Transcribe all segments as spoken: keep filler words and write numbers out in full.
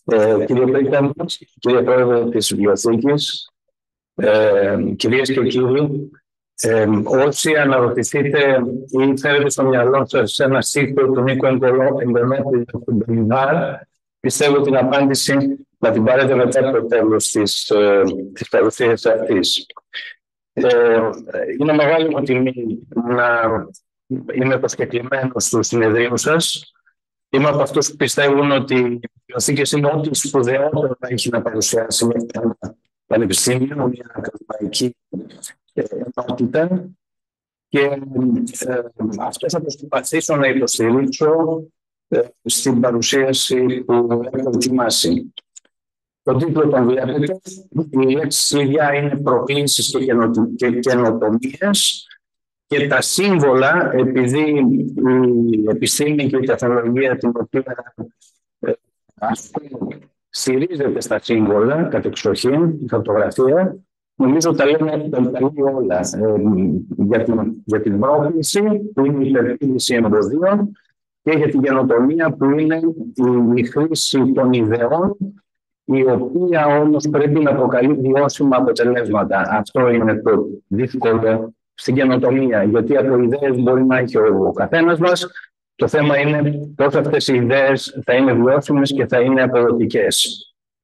Ε, κύριε Πρίκτα, κύριε Πρόεδρε της Βιβλιοθήκης, ε, κυρίες και κύριοι, ε, όσοι αναρωτηθείτε ή φέρετε στο μυαλό σας ένα στίχο του Νίκο Εγκολόπουλου του Μπενιβάρ, πιστεύω την απάντηση να την πάρετε μετά το τέλος της, ε, της παρουσίας αυτής. Ε, είναι μεγάλη μου τιμή να είμαι προσκεκλημένος του συνεδρίου σας. Είμαι από αυτούς που πιστεύουν ότι οι βιβλιοθήκες είναι ό,τι σπουδαιότερο έχει να παρουσιάσει με ένα πανεπιστήμιο, μια ακαδημαϊκή ενότητα. Και ε, αυτό θα προσπαθήσω να υποστηρίξω ε, στην παρουσίαση που έχω ετοιμάσει. Το τίτλο τον βλέπετε. Η λέξη κλειδιά είναι προκλήσεις και καινοτομίες. Και τα σύμβολα, επειδή η επιστήμη και η τεχνολογία την οποία ε, στηρίζεται στα σύμβολα, κατ' εξοχήν, η φωτογραφία, νομίζω τα λένε όλα ε, για, την, για την πρόκληση που είναι η υπερπίδηση εμποδίων και για την καινοτομία που είναι η, η χρήση των ιδεών, η οποία όμως πρέπει να προκαλεί βιώσιμα αποτελέσματα. Αυτό είναι το δύσκολο στην καινοτομία, γιατί από ιδέες μπορεί να έχει ο καθένας μας. Το θέμα είναι πώς αυτές οι ιδέες θα είναι βιώσιμες και θα είναι αποδοτικές.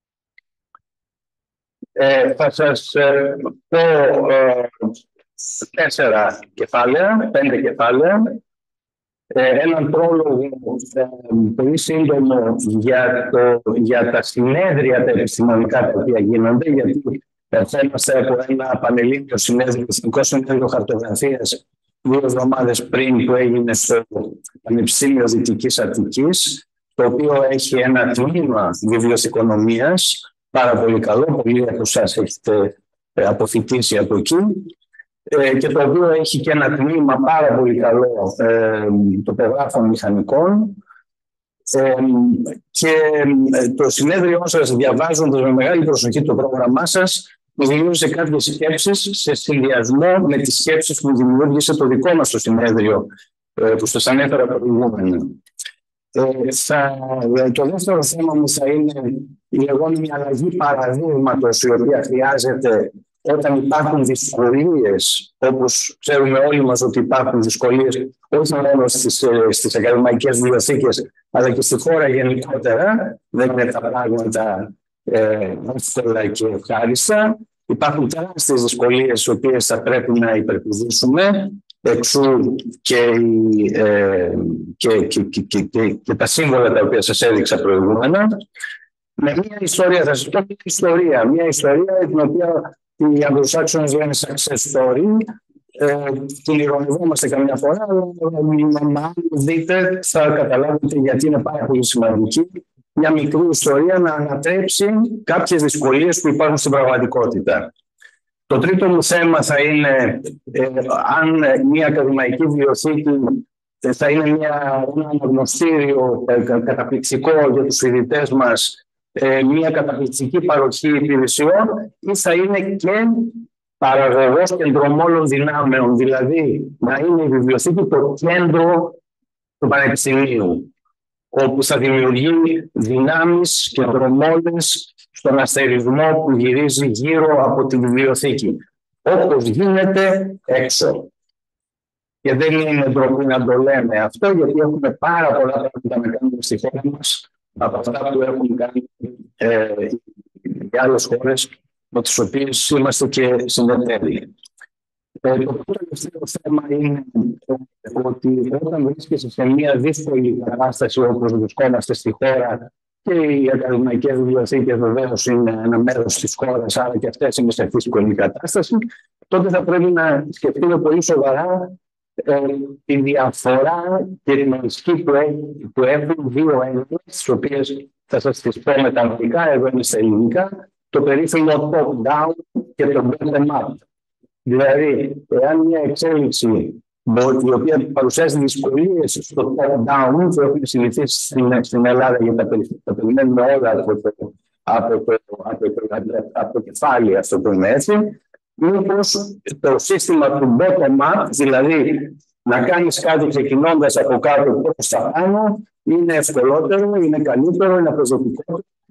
Ε, θα σας ε, πω ε, τέσσερα κεφάλαια, πέντε κεφάλαια, ε, έναν πρόλογο ε, πολύ σύντομο για, το, για τα συνέδρια τα επιστημονικά τα οποία γίνονται, γιατί ερχόμαστε από ένα πανελλήνιο συνέδριο, Εθνικό Συνέδριο Χαρτογραφίας, δύο εβδομάδες πριν, που έγινε στο Πανεπιστήμιο Δυτικής Αττικής, το οποίο έχει ένα τμήμα βιβλιοθηκονομίας, πάρα πολύ καλό, πολλοί από εσάς έχετε αποφοιτήσει από εκεί, και το οποίο έχει και ένα τμήμα πάρα πολύ καλό τοπογράφων μηχανικών. Ε, και το συνέδριό σας, διαβάζοντας με μεγάλη προσοχή το πρόγραμμά σας, μου δημιούργησε κάποιες σκέψεις σε συνδυασμό με τις σκέψεις που δημιούργησε το δικό μας το συνέδριο, ε, που σας ανέφερα προηγούμενα. Ε, θα, το δεύτερο θέμα μου θα είναι η λεγόμενη αλλαγή παραδείγματος, η οποία χρειάζεται όταν υπάρχουν δυσκολίες, όπως ξέρουμε όλοι μας ότι υπάρχουν δυσκολίες όχι μόνο στις, στις ακαδημαϊκές βιβλιοθήκες, αλλά και στη χώρα γενικότερα, δεν είναι τα πράγματα εύκολα ε, και ευχάριστα. Υπάρχουν τεράστιες δυσκολίες, τις οποίες θα πρέπει να υπερπηδήσουμε, εξού και, ε, και, και, και, και, και, και τα σύμβολα τα οποία σας έδειξα προηγούμενα. Με μια ιστορία, θα σας πω μια ιστορία, μια ιστορία την οποία οι Αγγλοσάξονες λένε success story, ε, την ηρωνευόμαστε καμιά φορά, αλλά αν δείτε θα καταλάβετε γιατί είναι πάρα πολύ σημαντική μια μικρή ιστορία να ανατρέψει κάποιες δυσκολίες που υπάρχουν στην πραγματικότητα. Το τρίτο μου θέμα θα είναι ε, αν μια ακαδημαϊκή βιβλιοθήκη θα είναι μια, ένα αναγνωστήριο ε, καταπληκτικό για τους φοιτητές μας, μια καταπληκτική παροχή υπηρεσιών, ή θα είναι και παραγωγός κεντρομόλων δυνάμεων, δηλαδή να είναι η βιβλιοθήκη το κέντρο του πανεπιστημίου, όπου θα δημιουργεί δυνάμεις κεντρομόλες στον αστερισμό που γυρίζει γύρω από τη βιβλιοθήκη, όπως γίνεται έξω. Και δεν είναι ντροπή να το λέμε αυτό, γιατί έχουμε πάρα πολλά πράγματα να κάνουμε στη χώρα μας, από αυτά που έχουν κάνει ε, οι άλλες χώρες με τις οποίες είμαστε και συνδεδεμένοι. Ε, το πρώτο τελευταίο θέμα είναι ότι όταν βρίσκεσαι σε μια δύσκολη κατάσταση όπως βρισκόμαστε στη χώρα, και οι ακαδημαϊκές βιβλιοθήκες βεβαίως είναι ένα μέρος της χώρας, άρα και αυτές είναι σε δύσκολη κατάσταση, τότε θα πρέπει να σκεφτούμε πολύ σοβαρά Ε, τη διαφορά και την ισχύ που, που έχουν δύο έννοιες, τις οποίες θα σας τις πω με τα αγγλικά, εδώ είναι στα ελληνικά, το περίφημο top-down και το bottom-up. Δηλαδή, εάν μια εξέλιξη η οποία παρουσιάζει δυσκολίες στο top-down, που έχουμε συνηθίσει στην, στην Ελλάδα, γιατί τα, τα περιμένουμε όλα από το, από το, από το, από το κεφάλι, αυτό το είναι έτσι, μήπως το σύστημα του bottom-up, δηλαδή να κάνεις κάτι ξεκινώντας από κάτω προς τα πάνω, είναι ευκολότερο, είναι καλύτερο, είναι αποδοτικότερο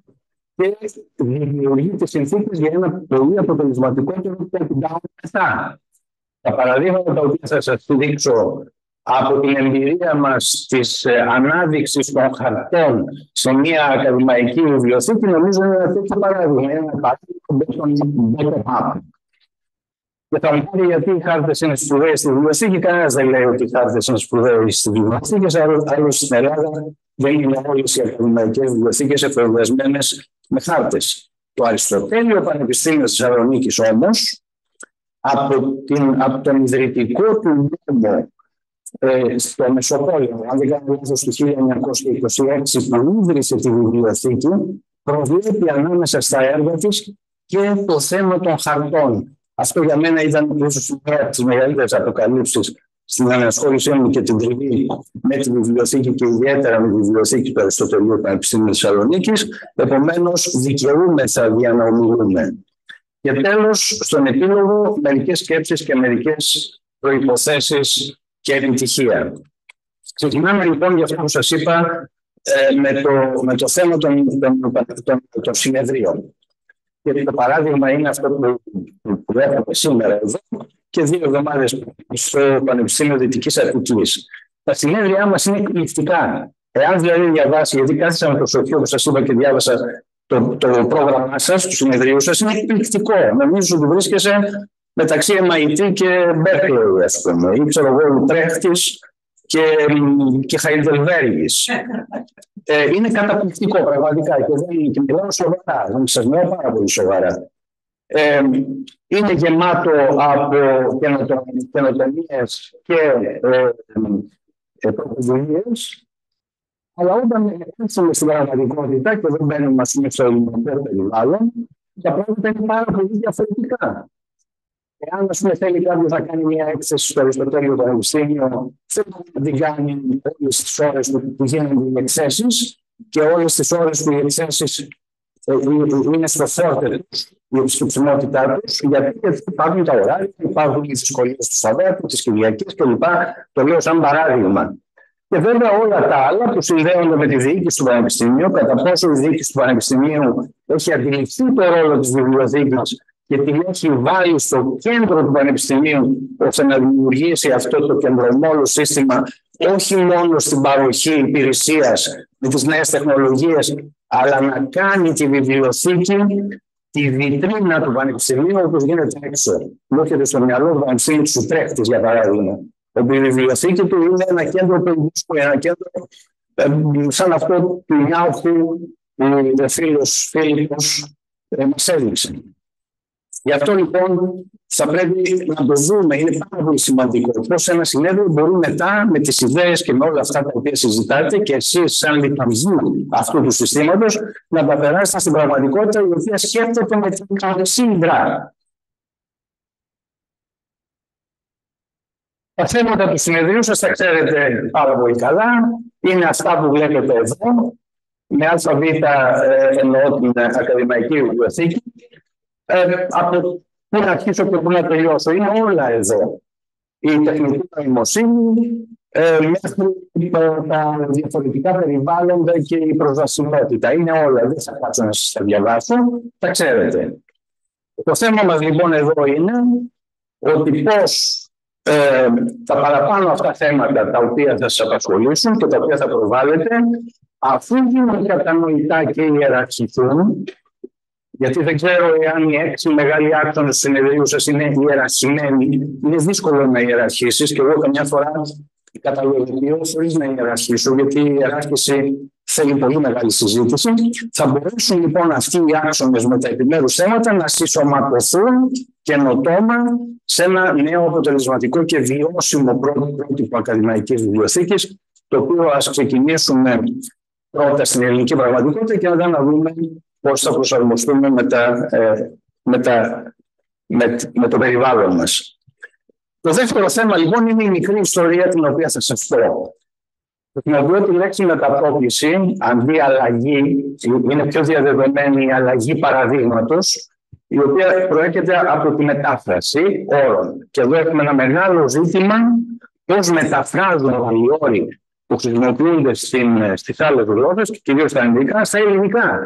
και δημιουργεί τις συνθήκες για ένα πολύ αποτελεσματικότερο top-down μετά. Τα παραδείγματα τα οποία θα σας δείξω από την εμπειρία μας της ανάδειξης των χαρτών σε μια ακαδημαϊκή βιβλιοθήκη, νομίζω είναι ένα τέτοιο παράδειγμα. Ένα παράδειγμα bottom-up. Και θα μου πείτε γιατί οι χάρτες είναι σπουδαίοι στη βιβλιοθήκη. Κανένας δεν λέει ότι οι χάρτες είναι σπουδαίοι στη βιβλιοθήκη. Άλλως στην Ελλάδα δεν είναι όλες οι ακαδημαϊκές βιβλιοθήκες εφευρεσμένες με χάρτες. Το Αριστοτέλειο Πανεπιστήμιο της Θεσσαλονίκης όμως, από, την, από τον ιδρυτικό του νόμο ε, στο Μεσοπόλεμο, αν δεν κάνω λάθος, του χίλια εννιακόσια είκοσι έξι, που ίδρυσε τη βιβλιοθήκη, προβλέπει ανάμεσα στα έργα της και το θέμα των χαρτών. Αυτό για μένα ήταν ίσως μία από τις μεγαλύτερες αποκαλύψεις στην ανασχόλησή μου και την τριβή με τη βιβλιοθήκη και ιδιαίτερα με τη βιβλιοθήκη του Αριστοτελείου Πανεπιστήμιου της Θεσσαλονίκης. Επομένως, δικαιούμεθα για να ομιλούμε. Και τέλος, στον επίλογο, μερικές σκέψεις και μερικές προϋποθέσεις και επιτυχία. Ξεκινάμε λοιπόν για αυτό που σας είπα ε, με, το, με το θέμα των, των, των, των συνεδρίων. Και το παράδειγμα είναι αυτό που, που έχουμε σήμερα εδώ και δύο εβδομάδες στο Πανεπιστήμιο Δυτικής Αττικής. Τα συνέδριά μας είναι εκπληκτικά. Εάν δηλαδή διαβάσει, γιατί κάθισα με το σοφείο που σας είπα και διάβασα το, το πρόγραμμά σας, του συνεδρίου σας, είναι εκπληκτικό. Νομίζω ότι βρίσκεσαι μεταξύ εμ άι τι και Berkeley, ας πούμε, ή ξέρω εγώ, Ουτρέχτης και, και Χαϊντελβέργης. Ε, είναι καταπληκτικό πραγματικά και, δεν, και μιλάω σοβαρά, δεν σας μιλάω πάρα πολύ σοβαρά. Ε, είναι γεμάτο από καινοτομίες και ε, ε, πρωτοβουλίες, αλλά όταν έρθουμε στην πραγματικότητα και δεν μπαίνουμε στο ελληνικό περιβάλλον, τα πράγματα είναι πάρα πολύ διαφορετικά. Εάν ας πούμε, θέλει κάποιος να κάνει μια έκθεση στο Αριστοτέλειο Πανεπιστήμιο, δεν μπορεί να την κάνει όλες τις ώρες που γίνονται οι εκθέσεις και όλες τις ώρες που οι εκθέσεις είναι στο φόρτε τους, η επιστημονικότητά τους, γιατί υπάρχουν τα ωράρια, υπάρχουν οι δυσκολίες του Σαββάτου, της Κυριακής κλπ. Το λέω σαν παράδειγμα. Και βέβαια όλα τα άλλα που συνδέονται με τη διοίκηση του Πανεπιστημίου, κατά πόσο η διοίκηση του Πανεπιστημίου έχει αντιληφθεί το ρόλο της βιβλιοθήκης και την έχει βάλει στο κέντρο του Πανεπιστημίου ώστε να δημιουργήσει αυτό το κεντρομόλο σύστημα όχι μόνο στην παροχή υπηρεσίας με τις νέες τεχνολογίες, αλλά να κάνει τη βιβλιοθήκη τη βιτρίνα του Πανεπιστημίου όπως γίνεται έξω. Μου έρχεται στο μυαλό του Πανεπιστημίου του Ουτρέχτης, για παράδειγμα, όπου η βιβλιοθήκη του είναι ένα κέντρο περιβαλλοντικού, ένα κέντρο ε, σαν αυτό του Νιάουχου που ο φίλος Φίλιππος ε, μας έδειξε. Γι' αυτό λοιπόν θα πρέπει να το δούμε, είναι πάρα πολύ σημαντικό πώς ένα συνέδριο μπορεί μετά με τις ιδέες και με όλα αυτά τα οποία συζητάτε και εσείς σαν λειτουργοί αυτού του συστήματος να τα περάσετε στην πραγματικότητα η οποία σκέφτεται με την καλοσύνδρα. Τα θέματα του συνεδρίου σας τα ξέρετε πάρα πολύ καλά, είναι αυτά που βλέπετε εδώ, με ΑΒ ε, εννοώ την Ακαδημαϊκή Βιβλιοθήκη. Ε, από πού να αρχίσω και πού να τελειώσω. Είναι όλα εδώ. Η τεχνική νοημοσύνη, ε, μέχρι τα διαφορετικά περιβάλλοντα και η προσβασιμότητα. Είναι όλα. Δεν θα κάτσω να σας τα διαβάσω. Τα ξέρετε. Το θέμα μας λοιπόν εδώ είναι ότι πώς ε, τα παραπάνω αυτά θέματα τα οποία θα σας απασχολήσουν και τα οποία θα προβάλλετε, αφού γίνουν κατανοητά και ιεραρχηθούν, γιατί δεν ξέρω εάν οι έξι μεγάλοι άξονες του συνεδρίου σας είναι ιεραρχημένοι. Είναι δύσκολο να ιεραρχήσεις και εγώ καμιά φορά καταλογικοποιώ χωρίς να ιεραρχήσω, γιατί η ιεράρχηση θέλει πολύ μεγάλη συζήτηση. Θα μπορέσουν λοιπόν αυτοί οι άξονες με τα επιμέρους θέματα να συσσωματωθούν καινοτόμα σε ένα νέο αποτελεσματικό και βιώσιμο πρότυπο ακαδημαϊκής βιβλιοθήκης, το οποίο ας ξεκινήσουμε πρώτα στην ελληνική πραγματικότητα και μετά να δούμε πώς θα προσαρμοστούμε με, τα, ε, με, τα, με, με το περιβάλλον μας. Το δεύτερο θέμα λοιπόν είναι η μικρή ιστορία την οποία θα σας πω. Χρησιμοποιώ τη λέξη μεταπρόκληση, αντί αλλαγή, είναι πιο διαδεδομένη η αλλαγή παραδείγματος, η οποία προέρχεται από τη μετάφραση όρων. Και εδώ έχουμε ένα μεγάλο ζήτημα πώς μεταφράζουν οι όροι που χρησιμοποιούνται στις άλλες γλώσσες και κυρίως στα αγγλικά, στα ελληνικά.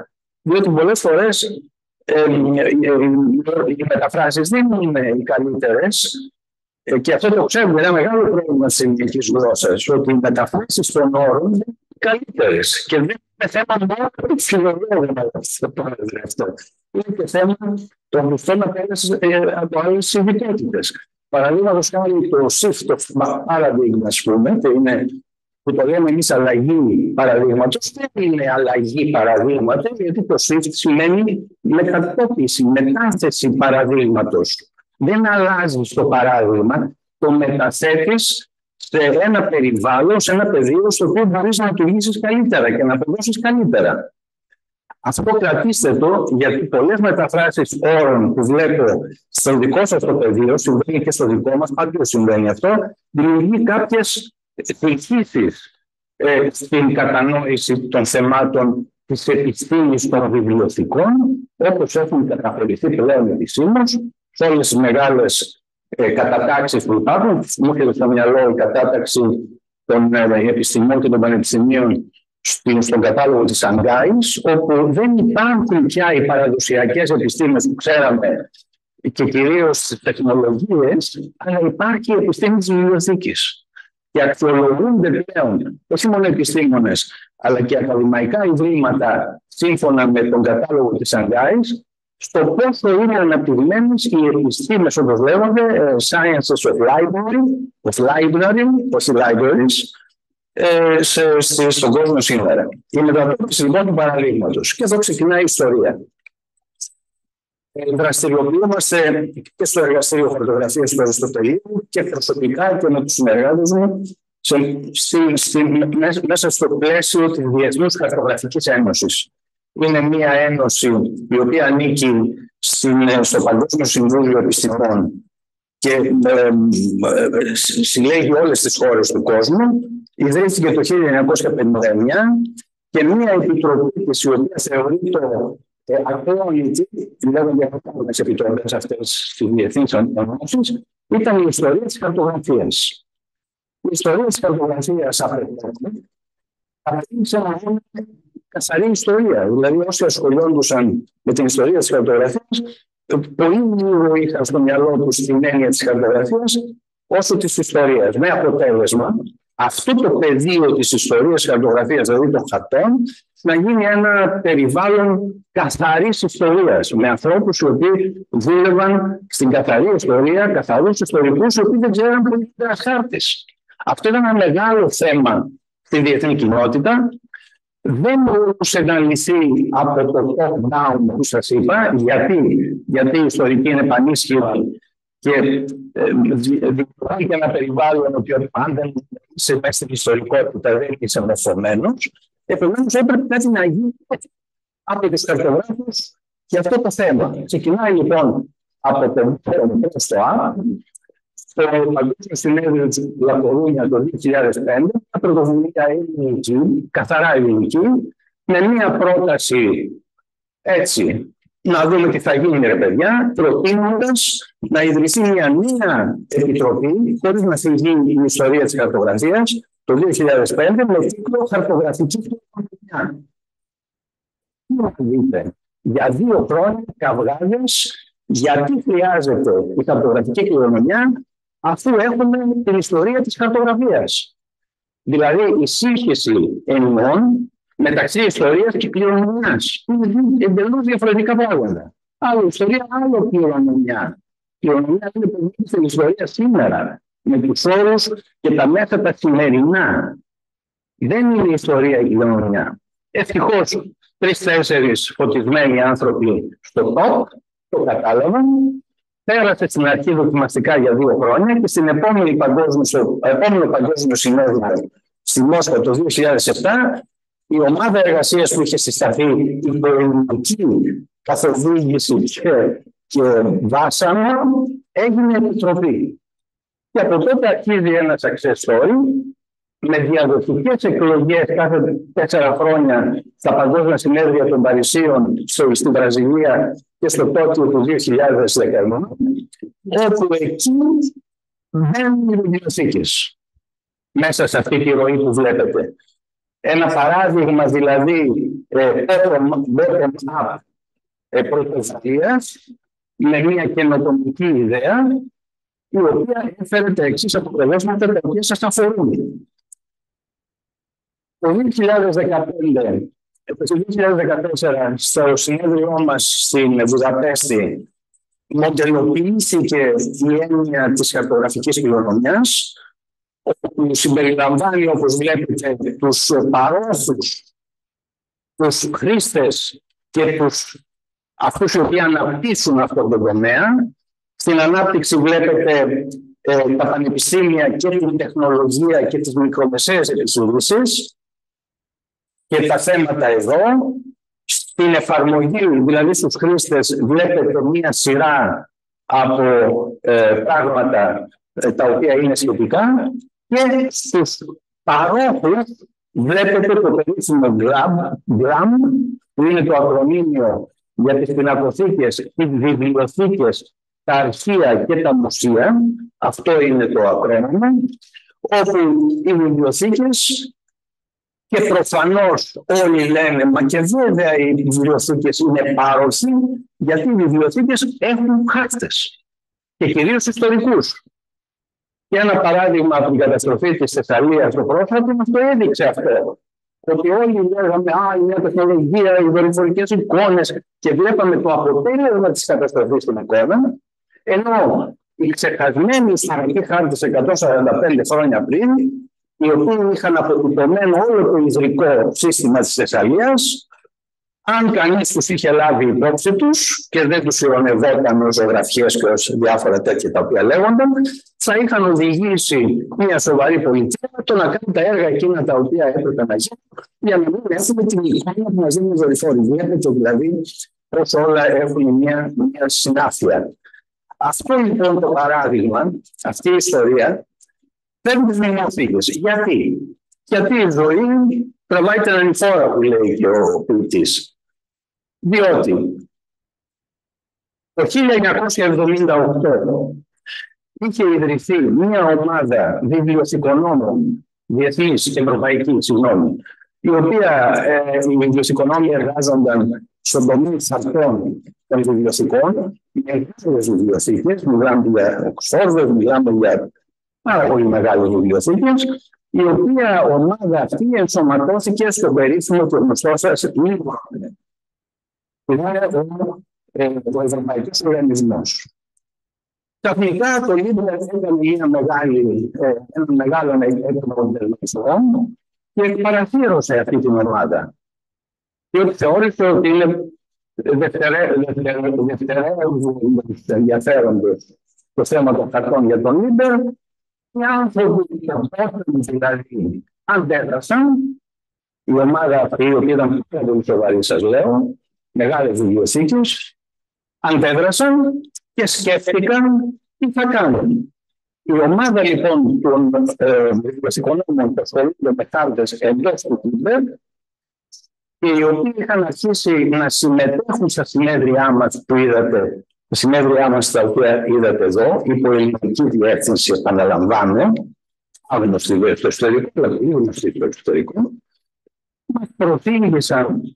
Διότι πολλές φορές ε, ε, ε, οι μεταφράσεις δεν είναι οι καλύτερες ε, και αυτό το ξέρουμε, είναι ένα μεγάλο πρόβλημα της ελληνικής γλώσσας, ότι οι μεταφράσεις των όρων είναι καλύτερες και δεν είναι θέμα μόνο του φιλολόγου αυτό. Είναι και θέμα των γλωστών από άλλες ειδικότητες. Παραδείγματος χάρη το shift of paradigm, ας πούμε, και είναι, που το λέμε εμείς αλλαγή παραδείγματος, δεν είναι αλλαγή παραδείγματος, γιατί το shift σημαίνει μετατόπιση, μετάθεση παραδείγματος. Δεν αλλάζεις το παράδειγμα, το μεταθέτεις σε ένα περιβάλλον, σε ένα πεδίο στο οποίο μπορείς να λειτουργήσεις καλύτερα και να περνώσεις καλύτερα. Αυτό κρατήστε το, γιατί πολλές μεταφράσεις όρων που βλέπω στο δικό σας το πεδίο, συμβαίνει και στο δικό μας, πάντοτε συμβαίνει αυτό, δημιουργεί κάποιες θλιχήσεις ε, στην κατανόηση των θεμάτων της επιστήμης των βιβλιοθηκών, όπως έχουν καταχωρηθεί πλέον επισήμως σε όλες τις μεγάλες ε, κατατάξεις που υπάρχουν. Μου έρχεται στο μυαλό η κατάταξη των ε, επιστημών και των πανεπιστημίων στον κατάλογο της Σανγκάης, όπου δεν υπάρχουν πια οι παραδοσιακές επιστήμες που ξέραμε και κυρίως τις τεχνολογίες, αλλά υπάρχει η επιστήμη της βιβλιοθήκης. Και αξιολογούνται πλέον όχι μόνο επιστήμονες, αλλά και ακαδημαϊκά ιδρύματα σύμφωνα με τον κατάλογο της Σανγκάης, στο πόσο είναι αναπτυγμένες οι επιστήμες, όπως λέγονται, sciences of library, of library, of libraries, Ε, σε, σε, στον κόσμο σήμερα. Η μετατόπιση λοιπόν του παραδείγματος. Και εδώ ξεκινάει η ιστορία. Ε, δραστηριοποιούμαστε και στο εργαστήριο χαρτογραφίας του Αριστοτελείου και προσωπικά και με τους συνεργάτες μου σε, στη, στη, μέσα, μέσα στο πλαίσιο της Διεθνούς Χαρτογραφικής Ένωσης. Είναι μια ένωση η οποία ανήκει στην, στο Παγκόσμιο Συμβούλιο Επιστημών και ε, ε, συλλέγει όλες τις χώρες του κόσμου. Ιδρύθηκε το χίλια εννιακόσια πενήντα εννιά και μια επιτροπή της, η οποία θεωρείται ε, ακρόητη, λέγονται από τις επιτροπές αυτές στις διεθνείς οργανώσεις, ήταν η ιστορία της χαρτογραφίας. Η ιστορία της χαρτογραφίας αρχίζει να είναι καθαρή ιστορία. Δηλαδή, όσοι ασχολιόντουσαν με την ιστορία της χαρτογραφίας, πολύ λίγο είχαν στο μυαλό τους την έννοια της χαρτογραφίας, όσο της ιστορίας. Με αποτέλεσμα, αυτό το πεδίο της ιστορίας της χαρτογραφίας, δηλαδή των χαρτών, να γίνει ένα περιβάλλον καθαρής ιστορίας, με ανθρώπους οι οποίοι δούλευαν στην καθαρή ιστορία, καθαρούς ιστορικούς, οι οποίοι δεν ξέραν που είναι ένας χάρτης. Αυτό ήταν ένα μεγάλο θέμα στη διεθνή κοινότητα. Δεν μπορούσε να λυθεί από το top-down που σας είπα, γιατί, γιατί η ιστορική είναι πανίσχυρη και δημιουργεί ένα περιβάλλον ότι αν δεν είσαι μέσα στην ιστορικότητα δεν είσαι μορφωμένος. Επομένως έπρεπε κάτι να γίνει από τους χαρτογράφους για αυτό το θέμα. Ξεκινάει λοιπόν από το στο Α, στο Παγκόσμιο Συνέδριο της Λακορούνια το δύο χιλιάδες πέντε, μια πρωτοβουλία ελληνική, καθαρά ελληνική, με μια πρόταση έτσι, να δούμε τι θα γίνει, ρε παιδιά, προτείνοντας να ιδρυθεί μια νέα επιτροπή, χωρίς να θυγεί η ιστορία της χαρτογραφίας, το δύο χιλιάδες πέντε, με τίτλο Χαρτογραφική Κληρονομιά. Τι να δείτε, για δύο χρόνια καυγάδες, γιατί χρειάζεται η χαρτογραφική κληρονομιά, αφού έχουμε την ιστορία της χαρτογραφίας. Δηλαδή, η σύγχυση εννοιών μεταξύ ιστορίας και κληρονομιάς. Είναι εντελώς διαφορετικά πράγματα. Άλλο ιστορία, άλλο κληρονομιά. Κληρονομιά είναι που βγήκε στην ιστορία σήμερα, με τους όρους και τα μέσα τα σημερινά. Δεν είναι η ιστορία η κληρονομιά. Ευτυχώς, τρεις-τέσσερις φωτισμένοι άνθρωποι στο top το κατάλαβαν. Πέρασε στην αρχή δοκιμαστικά για δύο χρόνια και στην επόμενη παγκόσμιο, επόμενο παγκόσμιο συνέδριο στη Μόσχα το δύο χιλιάδες επτά, η ομάδα εργασίας που είχε συσταθεί η πολιτική καθοδήγηση και, και βάσανο έγινε επιτροπή. Και από τότε αρχίζει ένα success story με διαδοτικές εκλογές κάθε τέσσερα χρόνια στα παγκόσμια συνέδρια των Παρισίων, στην Βραζιλία και στο Τόκιο του δύο χιλιάδες δεκαεννιά, όπου εκεί μπαίνουν οι βιβλιοθήκες μέσα σε αυτή τη ροή που βλέπετε. Ένα παράδειγμα δηλαδή bottom-up πρωτοβουλίας με μια καινοτομική ιδέα η οποία έφερε τα εξής αποτελέσματα τα οποία σας αφορούν. Το δύο χιλιάδες δεκαπέντε, το δύο χιλιάδες δεκατέσσερα στο συνέδριό μας στην Βουδαπέστη μοντελοποιήθηκε η έννοια της χαρτογραφικής κληρονομιάς, όπου συμπεριλαμβάνει, όπως βλέπετε, τους παρόχους, τους χρήστες και τους, αυτούς οι οποίοι αναπτύσσουν αυτόν τον τομέα. Στην ανάπτυξη βλέπετε ε, τα πανεπιστήμια και την τεχνολογία και τις μικρομεσαίες επιχειρήσεις και τα θέματα εδώ. Στην εφαρμογή, δηλαδή στους χρήστες, βλέπετε μία σειρά από ε, πράγματα ε, τα οποία είναι σχετικά, και στους παρόχους βλέπετε το περίφημο GLAM, που είναι το ακρονίμιο για τις πινακοθήκες, τις βιβλιοθήκες, τα αρχεία και τα μουσεία. Αυτό είναι το ακρόνιμο, όπου οι βιβλιοθήκες, και προφανώς όλοι λένε, μα και βέβαια οι βιβλιοθήκες είναι πάροχοι, γιατί οι βιβλιοθήκες έχουν χάρτες και κυρίως ιστορικούς. Και ένα παράδειγμα από την καταστροφή της Θεσσαλίας το πρόσφατο μας το έδειξε αυτό. Ότι όλοι λέγαμε, α, η νέα τεχνολογία, οι δορυφορικές εικόνες, και βλέπαμε το αποτέλεσμα της καταστροφής στην εικόνα, ενώ οι ξεχασμένοι ιστορικοί χάρτες εκατόν σαράντα πέντε χρόνια πριν, οι οποίοι είχαν αποτυπωμένο όλο το ιδρικό σύστημα της Θεσσαλίας, αν κανείς τους είχε λάβει υπόψη τους και δεν τους ειρωνευόταν ως ζωγραφιές και ως διάφορα τέτοια τα οποία λέγονταν, θα είχαν οδηγήσει μια σοβαρή πολιτεία το να κάνει τα έργα εκείνα τα οποία έπρεπε να γίνουν, για να μην έχουμε την εικόνα που μας δίνει οι δορυφόροι. Βλέπετε δηλαδή πως όλα έχουν μια, μια συνάφεια. Αυτό λοιπόν το παράδειγμα, αυτή η ιστορία, παίρνει τις μνημοθήκες. Γιατί? Γιατί η ζωή τραβάει την ανηφόρα, που λέει και ο ποιητής. Διότι το χίλια εννιακόσια εβδομήντα οκτώ είχε ιδρυθεί μια ομάδα βιβλιοθηκονόμων, διεθνής και ευρωπαϊκή, συγγνώμη, η οποία ε, οι βιβλιοθηκονόμοι εργάζονταν στον τομέα αυτών των βιβλιοθηκών, με μεγάλες βιβλιοθήκες, μιλάμε για Οξφόρδες, μιλάμε για πάρα πολύ μεγάλες βιβλιοθήκες, η οποία ομάδα αυτή ενσωματώθηκε στο περίφημο και γνωστό σας Λίμπρο. Είναι ο, ε, ο Ευρωπαϊκός Οργανισμός. Ξαφνικά το Λίμπρο έκανε μια μεγάλη, ε, ένα μεγάλο οργανισμό και παρασύρωσε αυτή την ομάδα. Και θεώρησε ότι είναι δευτερεύοντος ενδιαφέροντος το θέμα των χαρτών για τον Λίμπρο. Οι άνθρωποι δηλαδή αντέδρασαν, η ομάδα αυτή, η οποία ήταν πάρα πολύ σοβαρή, σας λέω, μεγάλες βιβλιοθήκες, αντέδρασαν και σκέφτηκαν τι θα κάνουν. Η ομάδα λοιπόν των βιβλιοθηκονόμων που ασχολούνται με χάρτες εντός του Λίμπερ, και οι οποίοι είχαν αρχίσει να συμμετέχουν στα συνέδριά μας που είδατε, τα συνέδριά μας τα οποία είδατε εδώ, υπό ελληνική διεύθυνση, επαναλαμβάνω, άγνωστη στο ιστορικό, αλλά πολύ γνωστή στο εξωτερικό, μας προτείνησαν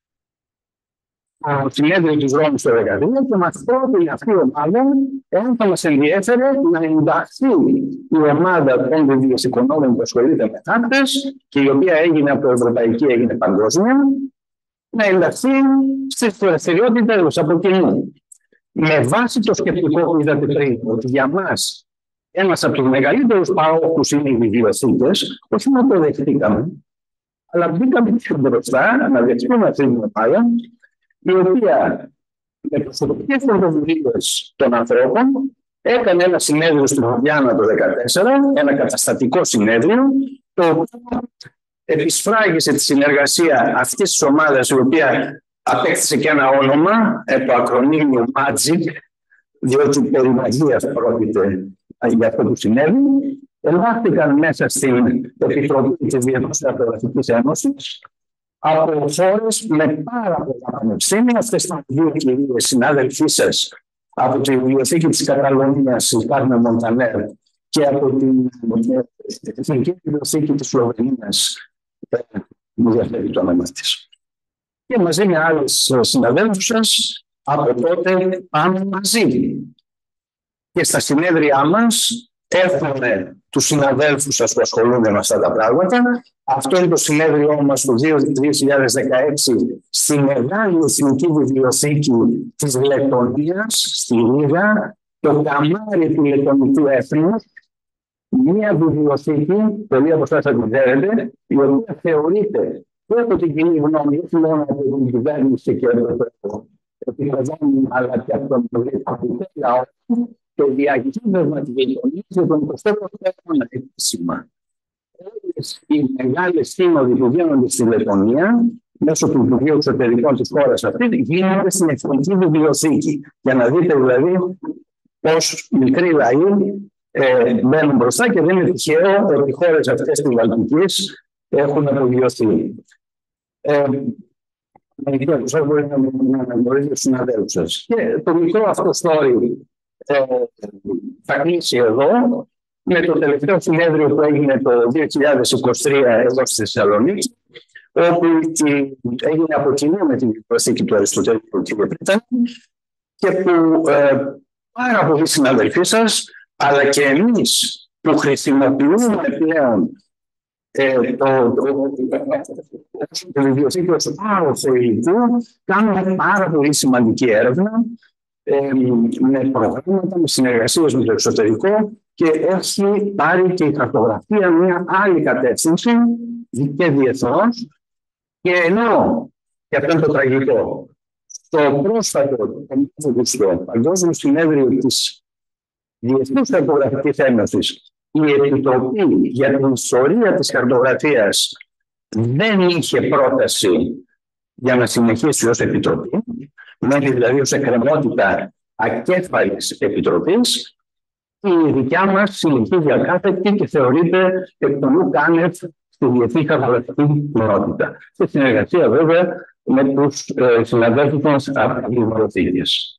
το συνέδριο της Ρώμης στο δεκαετία και μας πρότεινε αυτή η ομάδα, εάν θα μας ενδιέφερε, να ενταχθεί η ομάδα των βιβλιοθηκονόμων που ασχολείται με χάρτες, και η οποία έγινε από ευρωπαϊκή, έγινε παγκόσμια, να ενταχθεί στις δραστηριότητες από κοινού. Με βάση το σκεπτικό που είδατε πριν, ότι για μας ένας από τους μεγαλύτερους παρόχους είναι οι βιβλιοθήκες, όχι να το δεχτήκαμε, αλλά μπήκαμε πιο μπροστά να δεχτούμε αυτή την ομάδα, η οποία με προσωπικές πρωτοβουλίες των ανθρώπων έκανε ένα συνέδριο στην Λουμπλιάνα το δύο χιλιάδες δεκατέσσερα, ένα καταστατικό συνέδριο, το οποίο επισφράγισε τη συνεργασία αυτής της ομάδας, η οποία απέκτησε και ένα όνομα, το ακρονίμιο Magic, διότι περί μαγείας πρόκειται για αυτό που συνέβη. Ελάχθηκαν μέσα στην Επιτροπή της Διεθνούς Χαρτογραφικής Ένωσης από χώρες με πάρα πολλά πανεπιστήμια. Αυτές ήταν δύο κυρίες συνάδελφοί σας από τη Βιβλιοθήκη της Καταλωνίας, η Κάρμεν Μοντανέρ, και από την Εθνική Βιβλιοθήκη της Σλοβενίας, μου διαφέρει το όνομα της. Και μαζί με άλλους συναδέλφους σας, από τότε πάμε μαζί. Και στα συνέδριά μας έχουμε τους συναδέλφους σας που ασχολούνται με αυτά τα πράγματα. Αυτό είναι το συνέδριό μας το δύο χιλιάδες δεκαέξι στη Μεγάλη Εθνική Βιβλιοθήκη της Λετωνίας, στη Ρήγα, το καμάρι του Λετωνικού Έθνους. Μία βιβλιοθήκη, πολλοί από εσάς θα την ξέρετε, η οποία θεωρείται και από την κοινή γνώμη, όχι μόνο από την κυβέρνηση και από το επιχειρηματικό, αλλά και από τον πολιτικό λαό, το διακύβευμα της Λετωνίας για τον εικοστό πρώτο αιώνα επίσημα. Όλες οι μεγάλες σύνοδοι που γίνονται στη Λετωνία, μέσω του Υπουργείου Εξωτερικών της χώρας αυτή, γίνονται στην Εθνική Βιβλιοθήκη. Για να δείτε δηλαδή πώς μικροί λαοί ε, μπαίνουν μπροστά και δεν είναι τυχαίο ότι οι χώρες αυτές της Βαλτικής έχουν απογειωθεί. Μερικοί από εσάς μπορεί να αναγνωρίζετε τους συναδέλφους σας. Και το μικρό αυτό story ε, θα κλείσει εδώ με το τελευταίο συνέδριο που έγινε το δύο χιλιάδες είκοσι τρία εδώ στη Θεσσαλονίκη, όπου έγινε από κοινού με την Βιβλιοθήκη του Αριστοτέλη του κ. Πρίτανη και που ε, πάρα πολλοί συναδελφοί σας, αλλά και εμείς που χρησιμοποιούμε πλέον ε, το, το, το βιβλιοθήκη ως πάροχο υλικού, κάνουμε πάρα πολύ σημαντική έρευνα ε, με προγράμματα, με συνεργασίες με το εξωτερικό και έχει πάρει και η χαρτογραφία μια άλλη κατεύθυνση και διεθνώς. Και ενώ, και αυτό είναι το τραγικό, στο πρόσφατο στο Παγκόσμιο Συνέδριο της Διεθνούς Χαρτογραφικής Ένωσης, η Επιτροπή για την Ιστορία της Χαρτογραφίας δεν είχε πρόταση για να συνεχίσει ως Επιτροπή, μένει δηλαδή ως εκκρεμότητα ακέφαλης Επιτροπής, η δικιά μας συνεχίζει ακάθεκτη και θεωρείται εκ των ουκάνευ στη διεθνή χαρτογραφική κοινότητα. Σε συνεργασία βέβαια με τους ε, συναδέλφους μας από τις βιβλιοθήκες.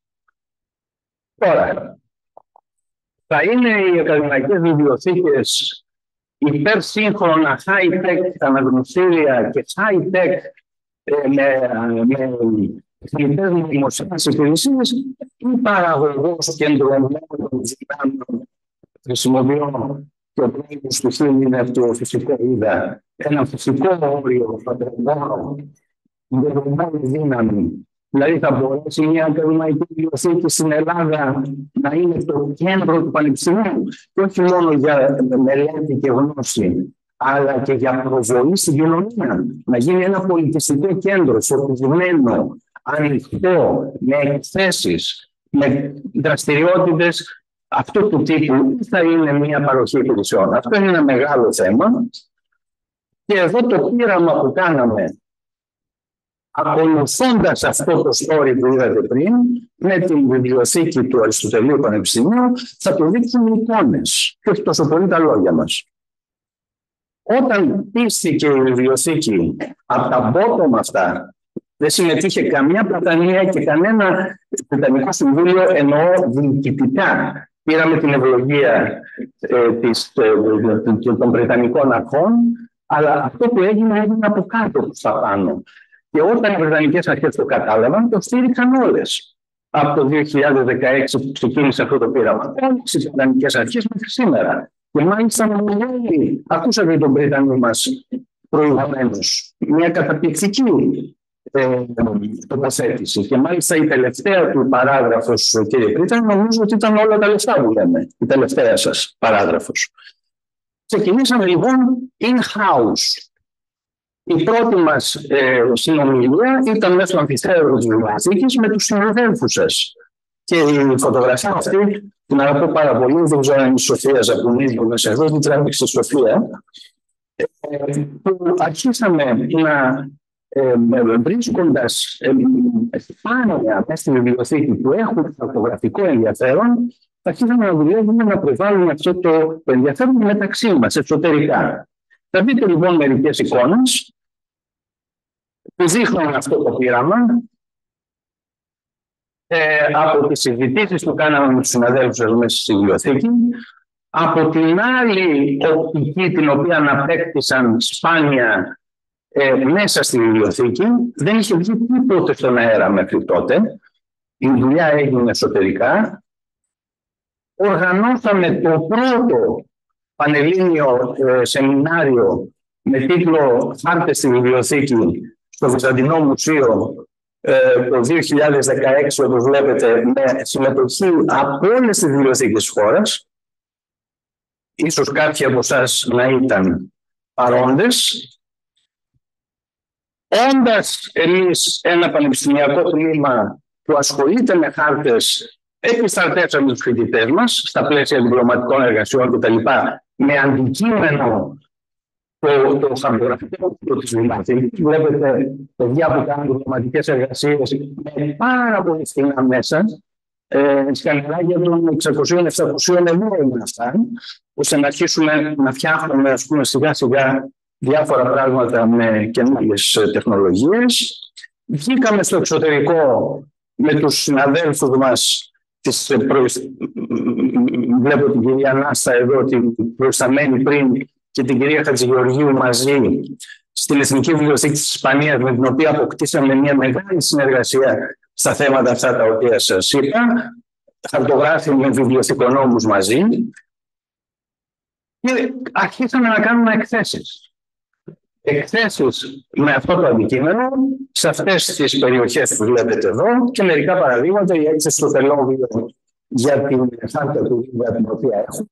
Τώρα, θα είναι οι ακαδημαϊκές βιβλιοθήκες υπερσύγχρονα high-tech αναγνωστήρια και high-tech ε, με, με θνητές δημοσίες υπηρεσίες ή παραγωγός κεντρωμένων δυνάμεων. Χρησιμοποιώ και ο πρόεδρος του φίλου είναι το φυσικό είδα, ένα φυσικό όριο φαντασμόρο, δεδομένη δύναμη. Δηλαδή θα μπορέσει μια ακαδημαϊκή βιβλιοθήκη στην Ελλάδα να είναι το κέντρο του Πανεπιστημίου και όχι μόνο για μελέτη και γνώση, αλλά και για προβολή στην κοινωνία. Να γίνει ένα πολιτιστικό κέντρο, φορτισμένο, ανοιχτό, με εκθέσεις, με δραστηριότητες αυτού του τύπου, θα είναι μια παροχή υπηρεσιών. Αυτό είναι ένα μεγάλο θέμα. Και εδώ το πείραμα που κάναμε, ακολουθώντας αυτό το story που είδατε πριν, με την βιβλιοθήκη του Αριστοτελείου Πανεπιστημίου, θα το δείξουν εικόνες και όχι τόσο πολύ τα λόγια μας. Όταν πίστηκε η βιβλιοθήκη από τα μπότομα αυτά, δεν συμμετείχε καμιά πλατανία και κανένα πλατανικό συμβούλιο, εννοώ διοικητικά. Πήραμε την ευλογία ε, της, ε, των Βρετανικών αρχών, αλλά αυτό που έγινε έγινε από κάτω προς τα πάνω. Και όταν οι Βρετανικές αρχές το κατάλαβαν, το στήριξαν όλες. Από το δύο χιλιάδες δεκαέξι που ξεκίνησε αυτό το πείραμα. Όλες οι Βρετανικές αρχές μέχρι σήμερα. Και μάλιστα με μεγάλη, ακούσατε τον Βρετανό μας προηγουμένως, μια καταπληκτική ε, τοποθέτηση. Και μάλιστα η τελευταία του παράγραφος, κύριε Πρίτανη, νομίζω ότι ήταν όλα τα λεφτά που λέμε. Η τελευταία σας παράγραφος. Ξεκινήσαμε λοιπόν in-house. Η πρώτη μας ε, συνομιλία ήταν μέσω αμφιθέατρου της βιβλιοθήκης με τους συναδέλφους σας. Και η φωτογραφία αυτή την αγαπώ πάρα πολύ. Δεν ξέρω αν η Σοφία Ζακουνίδη που μέσα εδώ την τράβηξε η Σοφία. Ε, που αρχίσαμε να ε, βρίσκοντας ε, σπάνια μέσα στη βιβλιοθήκη που έχουν φωτογραφικό ενδιαφέρον, αρχίσαμε να δουλεύουμε να προβάλλουμε αυτό το ενδιαφέρον μεταξύ μας εσωτερικά. Θα δείτε λοιπόν μερικές εικόνες που δείχνουν αυτό το πείραμα ε, από τις συζητήσεις που κάναμε με τους συναδέλφους εδώ μέσα στη βιβλιοθήκη, από την άλλη οπτική την οποία αναπέκτησαν σπάνια ε, μέσα στη βιβλιοθήκη. Δεν είχε βγει τίποτε στον αέρα μέχρι τότε. Η δουλειά έγινε εσωτερικά. Οργανώσαμε το πρώτο πανελλήνιο ε, σεμινάριο με τίτλο «Χάρτες στη βιβλιοθήκη» στο Βυζαντινό Μουσείο ε, το δύο χιλιάδες δεκαέξι, όπως βλέπετε, με συμμετοχή από όλες τις βιβλιοθήκες της χώρας. Ίσως κάποιοι από εσάς να ήταν παρόντες. Όντας εμείς ένα πανεπιστημιακό τμήμα που ασχολείται με χάρτες, επιστρατεύσαμε τους φοιτητές μας στα πλαίσια διπλωματικών εργασιών κτλ. Με αντικείμενο το, το χαρτογραφικό της βιβλιοθήκης. Βλέπετε παιδιά που κάνουν διπλωματικές εργασίες με πάρα πολύ φθηνά μέσα. Ε, σκανελάγια των εξακοσίων με επτακοσίων ευρώ είναι αυτά, ώστε να αρχίσουμε να φτιάχνουμε, ας πούμε, σιγά σιγά διάφορα πράγματα με καινούργιες τεχνολογίες. Βγήκαμε στο εξωτερικό με τους συναδέλφους μας. Της, βλέπω την κυρία Νάστα εδώ, την προϊσταμένη πριν, και την κυρία Χατζηγεωργίου μαζί στην Εθνική Βιβλιοθήκη της Ισπανίας, με την οποία αποκτήσαμε μια μεγάλη συνεργασία στα θέματα αυτά τα οποία σας είπα. Χαρτογράφοι με βιβλιοθηκονόμους μαζί. Και αρχίσαμε να κάνουμε εκθέσεις. Εκθέσεις με αυτό το αντικείμενο σε αυτές τις περιοχές που βλέπετε εδώ, και μερικά παραδείγματα. Η έκθεση στο Τελώβιο για την χάρτα του για την οποία έχω.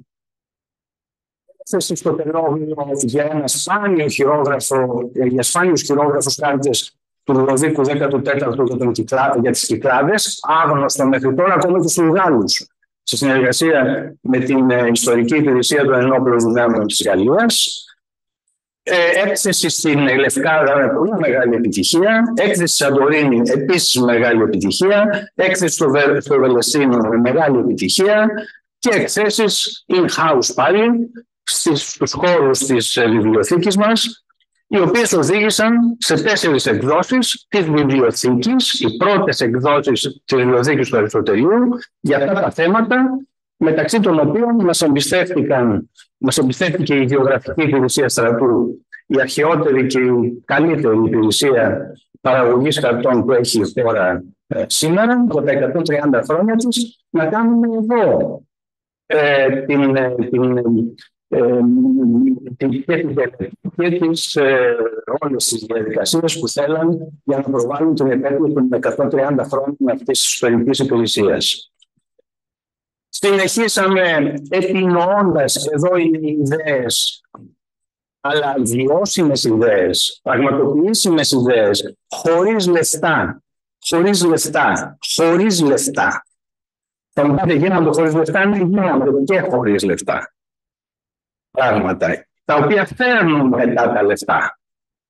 Έκθεση στο Τελώβιο για ένα σπάνιο χειρόγραφο, για σπάνιους χειρόγραφους χάρτες του Λουδοβίκου δέκατου τέταρτου για, τον Κυκλά, για τις Κυκλάδες, άγνωστο μέχρι τώρα ακόμα και στους Γάλλους, σε συνεργασία με την ε, Ιστορική Υπηρεσία των Ενόπλων Δυνάμεων της Γαλλίας. Ε, έκθεση στην Λευκάδα με πολύ μεγάλη επιτυχία. Έκθεση στη Σαντορίνη επίσης μεγάλη επιτυχία. Έκθεση στο, Βε, στο Βελεσίνο με μεγάλη επιτυχία. Και εκθέσεις in-house πάλι στις, στους χώρους της ε, βιβλιοθήκης μας, οι οποίες οδήγησαν σε τέσσερις εκδόσεις της βιβλιοθήκης, οι πρώτες εκδόσεις της βιβλιοθήκης του Αριστοτελείου για αυτά τα θέματα, μεταξύ των οποίων μας εμπιστεύτηκαν, μας εμπιστεύτηκε η Γεωγραφική Υπηρεσία Στρατού, η αρχαιότερη και η καλύτερη υπηρεσία παραγωγής χαρτών που έχει η χώρα ε, σήμερα, από τα εκατόν τριάντα χρόνια της, να κάνουμε εδώ ε, την, την, ε, την, και τις, ε, όλες τις διαδικασίες που θέλαν για να προβάλλουν την επέτειο των εκατόν τριάντα χρόνων αυτής της ιστορικής υπηρεσίας. Συνεχίσαμε επινοώντας, εδώ είναι οι ιδέες, αλλά βιώσιμες ιδέες, πραγματοποιήσιμες ιδέες, χωρίς λεφτά, χωρίς λεφτά, χωρίς λεφτά. Θα μου πάτε, γίναμε χωρίς λεφτά, ναι, γίναμε και χωρίς λεφτά. Πράγματα, τα οποία φέρνουν μετά τα λεφτά.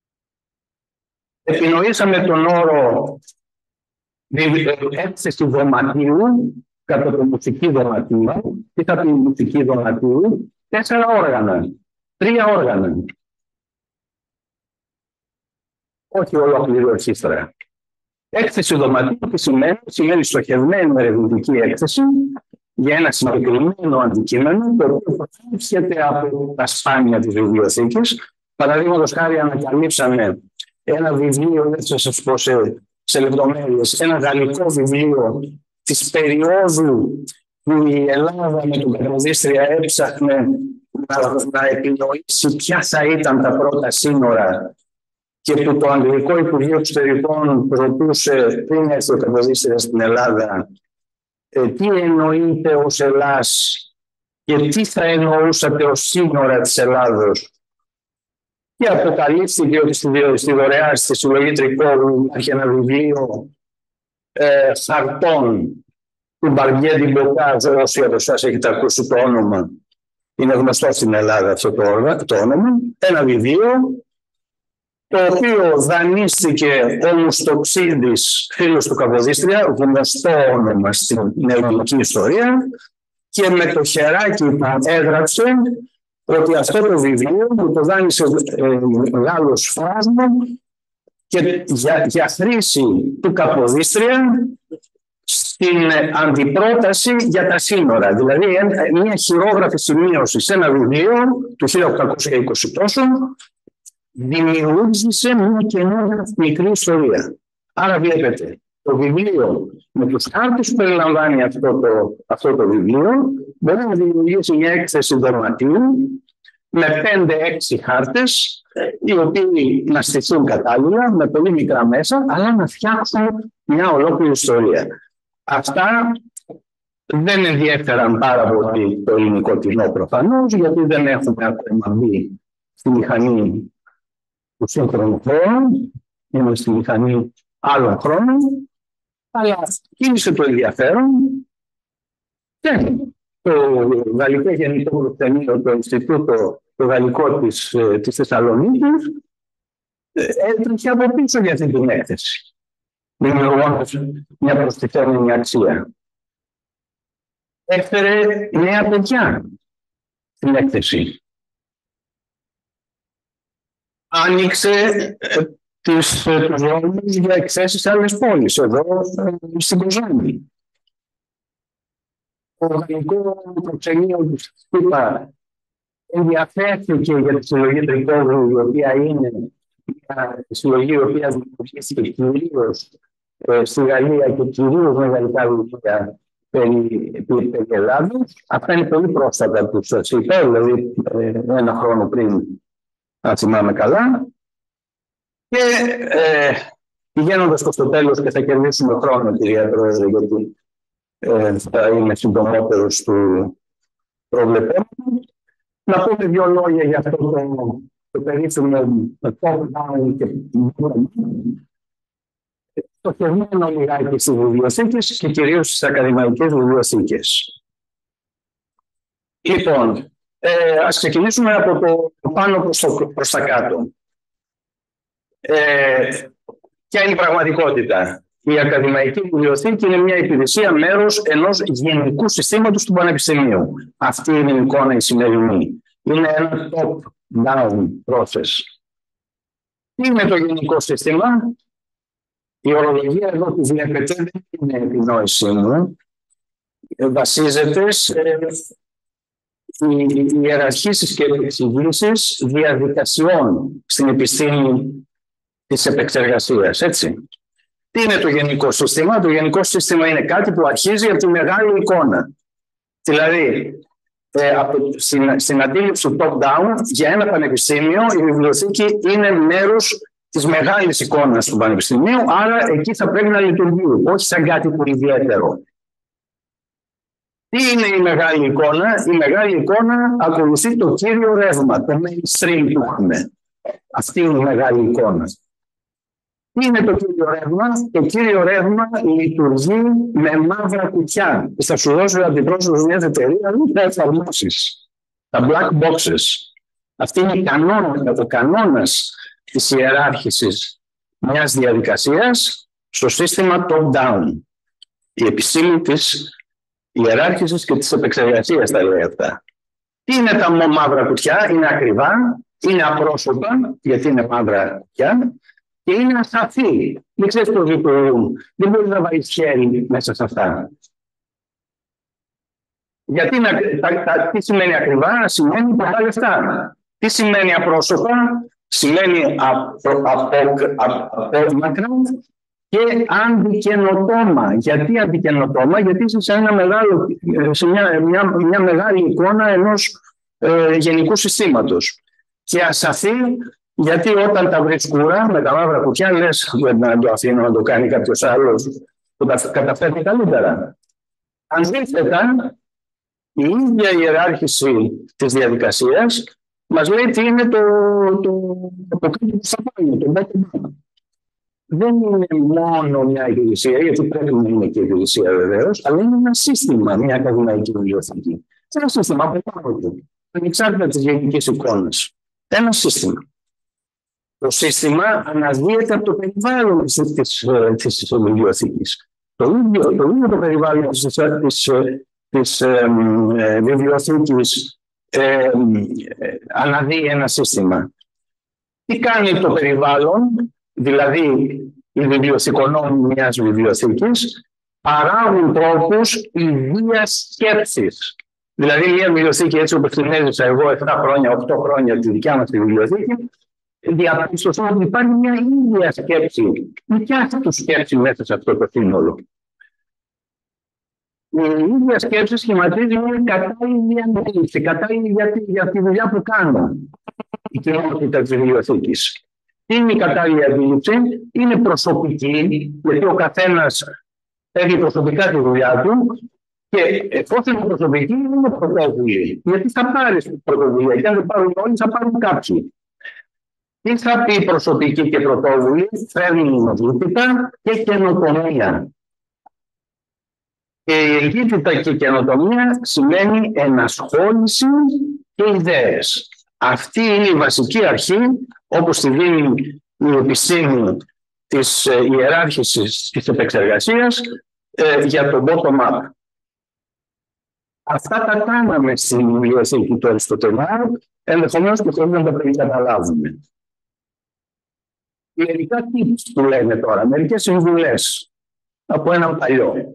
Επινοήσαμε τον όρο έκθεση δωματίου, κατά το μουσική δωματίου. Τι θα πει μουσική δωματίου? Τέσσερα όργανα. Τρία όργανα. Όχι ολόκληρη ορχήστρα. Έκθεση δωματίου τι σημαίνει? Σημαίνει στοχευμένη ερευνητική έκθεση για ένα συγκεκριμένο αντικείμενο, το οποίο προκύπτει από τα σπάνια της βιβλιοθήκης. Παραδείγματος χάρη, ανακαλύψαμε ένα βιβλίο, δεν θα σας πω σε, σε λεπτομέρειες, ένα γαλλικό βιβλίο της περίοδου που η Ελλάδα με την Καποδίστρια έψαχνε να, να επινοήσει ποια θα ήταν τα πρώτα σύνορα, και που το Αγγλικό Υπουργείο Εξωτερικών ρωτούσε πριν έρθει ο Καποδίστριας στην Ελλάδα ε, τι εννοείται ως Ελλάς και τι θα εννοούσατε ως σύνορα της Ελλάδος. Και αποκαλύφθηκε ότι στη, στη Δωρεά, στη συλλογή Τρικόλου, υπάρχει ένα βιβλίο ε, χαρτών του Μπαρμπιέ Ντιμποκάζ, όσοι από εσάς έχετε ακούσει το όνομα, είναι γνωστό στην Ελλάδα αυτό το, όνομα, το όνομα, ένα βιβλίο το οποίο δανείστηκε ο Μουστοξίδης, φίλος του Καποδίστρια, γνωστό όνομα στην νεοελληνική ιστορία, και με το χεράκι έγραψε ότι αυτό το βιβλίο που το δάνεισε ε, Γάλλος φράσμα και για, για χρήση του Καποδίστρια στην αντιπρόταση για τα σύνορα. Δηλαδή μια χειρόγραφη σημείωση σε ένα βιβλίο του χίλια οκτακόσια είκοσι τόσο, δημιούργησε μια καινούργια μικρή ιστορία. Άρα βλέπετε, το βιβλίο με τους χάρτες που περιλαμβάνει αυτό το, αυτό το βιβλίο μπορεί να δημιουργήσει μια έκθεση δωματίου με πέντε έξι χάρτες, οι οποίοι να στηθούν κατάλληλα, με πολύ μικρά μέσα, αλλά να φτιάξουν μια ολόκληρη ιστορία. Αυτά δεν ενδιέφεραν πάρα πολύ το ελληνικό κοινό προφανώς, γιατί δεν έχουμε ακόμα μπει στη μηχανή του σύγχρονου χρόνου, είμαστε στη μηχανή άλλων χρόνων, αλλά κίνησε το ενδιαφέρον και το Γαλλικό Γενικό Προθεμείο, το Ινστιτούτο το Γαλλικό της, της Θεσσαλονίκης, έτρεχε από πίσω για αυτή την έκθεση, δημιουργώντας μια προστιθέμενη αξία. Έφερε νέα παιδιά στην έκθεση. Άνοιξε τις δρόμους για εκθέσεις σε άλλες πόλεις, εδώ στην Κοζάνη. Το Γαλλικό Προξενείο της ΣΥΠΑ ενδιαφέρθηκε για τη συλλογή Τρικόγλου, η οποία είναι μια συλλογή η οποία δημιουργήθηκε κυρίως ε, στη Γαλλία και κυρίως με γαλλικά βιβλία περί, περί Ελλάδος. Αυτά είναι πολύ πρόσφατα που σας είπα, δηλαδή ε, ένα χρόνο πριν, αν θυμάμαι καλά. Και ε, πηγαίνοντας προς το τέλος, και θα κερδίσουμε χρόνο, κυρία Πρόεδρε, γιατί ε, θα είμαι συντομότερος του προβλεπόμενου, να πούμε δύο λόγια για αυτό το, το περίφημο top-down και το θερμένο λιγάκι στις βιβλιοθήκες και κυρίως στις ακαδημαϊκές βιβλιοθήκες. Λοιπόν, ε, ας ξεκινήσουμε από το πάνω προς, το, προς τα κάτω. Ε, ποια είναι η πραγματικότητα? Η ακαδημαϊκή βιβλιοθήκη είναι μια υπηρεσία, μέρος ενός γενικού συστήματος του Πανεπιστημίου. Αυτή είναι η εικόνα η σημερινή. Είναι ένα top-down process. Τι είναι το γενικό σύστημα? Η ορολογία εδώ που βλέπετε δεν είναι επινόησή μου. Βασίζεται σε ιεραρχήσεις και εξηγήσεις διαδικασιών στην επιστήμη της επεξεργασίας, έτσι. Τι είναι το γενικό σύστημα? Το γενικό σύστημα είναι κάτι που αρχίζει από τη μεγάλη εικόνα. Δηλαδή, ε, από, στην, στην αντίληψη top-down, για ένα πανεπιστήμιο η βιβλιοθήκη είναι μέρος της μεγάλης εικόνας του πανεπιστημίου, άρα εκεί θα πρέπει να λειτουργεί, όχι σαν κάτι που ιδιαίτερο. Τι είναι η μεγάλη εικόνα? Η μεγάλη εικόνα ακολουθεί το κύριο ρεύμα, το mainstream που έχουμε. Αυτή είναι η μεγάλη εικόνα. Τι είναι το κύριο ρεύμα? Το κύριο ρεύμα λειτουργεί με μαύρα κουτιά. Θα σου δώσω αντιπρόσωπος μιας εταιρείας να εφαρμόσεις τα black boxes. Αυτή είναι η κανόνα, ο κανόνας της ιεράρχησης μιας διαδικασίας στο σύστημα top-down. Η επιστήμη της ιεράρχησης και της επεξεργασίας τα λέει αυτά. Τι είναι τα μαύρα κουτιά? Είναι ακριβά, είναι απρόσωπα, γιατί είναι μαύρα κουτιά, και είναι ασαφή. Δεν ξέρεις πώς λειτουργούν. Δεν μπορείς να βάλεις χέρι μέσα σε αυτά. Γιατί να, τα, τα, τι σημαίνει ακριβά? Σημαίνει πολλά λεφτά. Τι σημαίνει απρόσωπα? Σημαίνει απόμακρα και αντικαινοτόμα. Γιατί αντικαινοτόμα? Γιατί είσαι σε, ένα μεγάλο, σε μια, μια, μια μεγάλη εικόνα ενός ε, γενικού συστήματος. Και ασαφή, γιατί όταν τα βρεις σκούρα με τα μαύρα κουτιά, λες να το αφήνω να το κάνει κάποιος άλλος που τα καταφέρνει καλύτερα. Αντίθετα, η ίδια ιεράρχηση της διαδικασίας μας λέει τι είναι το, το, το κάτω που θα πάει, το bottom-up. Δεν είναι μόνο μια υπηρεσία, γιατί πρέπει να είναι και υπηρεσία βεβαίως, αλλά είναι ένα σύστημα, μια ακαδημαϊκή βιβλιοθήκη. Ένα σύστημα από πάνω του, ανεξάρτητα της γενικής εικόνας. Ένα σύστημα. Το σύστημα αναδύεται από το περιβάλλον της, της, της βιβλιοθήκης. Το ίδιο το, ίδιο το περιβάλλον της, της, της ε, ε, βιβλιοθήκης ε, ε, αναδύει ένα σύστημα. Τι κάνει το περιβάλλον? Δηλαδή, οι βιβλιοθηκονόμοι μιας βιβλιοθήκης παράγουν τρόπους ιδίας σκέψης. Δηλαδή, μια βιβλιοθήκη έτσι όπως την έζησα εγώ επτά χρόνια, οκτώ χρόνια τη δικιά μας τη βιβλιοθήκη, διαπίστωσαν ότι υπάρχει μια ίδια σκέψη, δικιά του σκέψη μέσα σε αυτό το σύνολο. Η ίδια σκέψη σχηματίζει μια κατάλληλη αντίληψη, κατάλληλη για τη, για τη δουλειά που κάνουν η κοινότητα της βιβλιοθήκης. Τι είναι η κατάλληλη αντίληψη? Είναι προσωπική, γιατί ο καθένας έχει προσωπικά τη δουλειά του και εφόσον είναι προσωπική, είναι πρωτοβουλία. Γιατί θα πάρεις πρωτοβουλία, και αν δεν πάρουν όλοι, θα πάρουν κάποιοι. Τι θα πει προσωπική και πρωτοβουλία? Φέρνει νομιμότητα και καινοτομία. Και η εγκύτητα και η καινοτομία σημαίνει ενασχόληση και ιδέες. Αυτή είναι η βασική αρχή, όπως τη δίνει η επιστήμη της ιεράρχησης της επεξεργασίας ε, για το bottom-up. Αυτά τα κάναμε στην βιβλιοθήκη του Αριστοτελείου, ενδεχομένως και χωρίς να τα πρέπει να καταλάβουμε. Μερικά tips που λένε τώρα, μερικές συμβουλές από έναν παλιό.